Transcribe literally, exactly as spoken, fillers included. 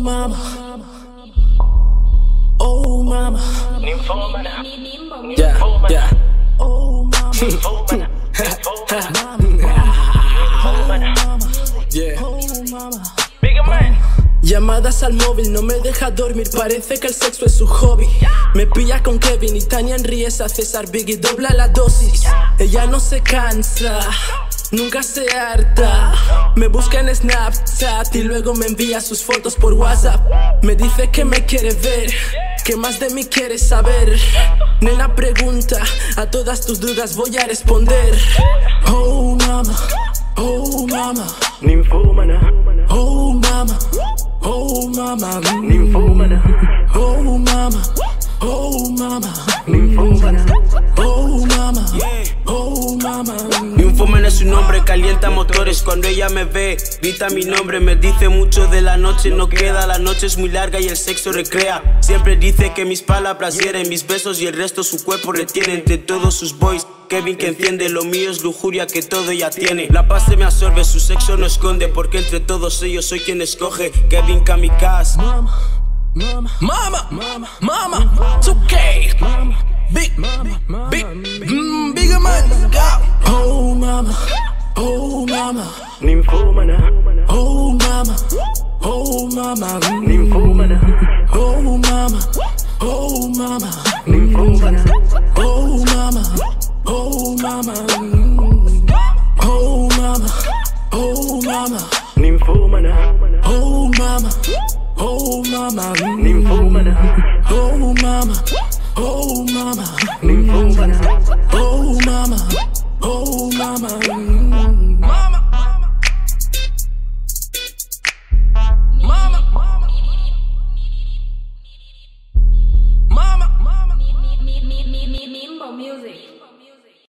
mama, oh mama, yeah, yeah. oh mama, Yeah. oh mama. Llamadas al móvil, no me deja dormir, parece que el sexo es su hobby. Me pilla con Kevin y Tania en Riesa, César Biggie dobla la dosis. Ella no se cansa, nunca se harta. Me busca en Snapchat y luego me envía sus fotos por WhatsApp. Me dice que me quiere ver, que más de mí quiere saber. Nena pregunta, a todas tus dudas voy a responder. Oh mama, oh mama, ninfómana, oh mama, oh mama, ninfómana, oh mama, oh mama, ninfómana. oh mama, oh mama. Ninfómana es su nombre, calienta motores cuando ella me ve. Grita mi nombre, me dice mucho de la noche, no queda. La noche es muy larga y el sexo recrea. Siempre dice que mis palabras hieren, mis besos y el resto su cuerpo retiene. Entre todos sus boys, Kevin que enciende, lo mío es lujuria que todo ella tiene. La paz se me absorbe, su sexo no esconde, porque entre todos ellos soy quien escoge. Kevin Kamikaze. Mama, mama, Mama, mama, mama, it's okay. Big, mama, big, mm, bigger man. oh mama, oh mama, Ninfómana, oh mama, oh mama, ninfómana, oh mama, oh mama, ninfómana, oh mama, oh mama, oh mama, oh mama, ninfómana, oh mama, oh mama, ninfómana, oh mama, oh mama, ninfómana. oh mama, oh mama, Mama, mama, mama, mama. Mimbo Music.